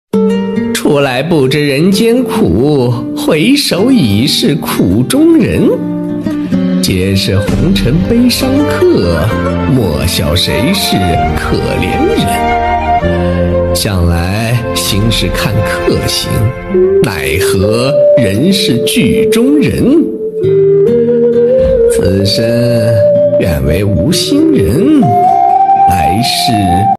出来不知人间苦，回首已是苦中人。皆是红尘悲伤客，莫笑谁是可怜人。向来行事看客行，奈何人是剧中人。此生愿为无心人，来世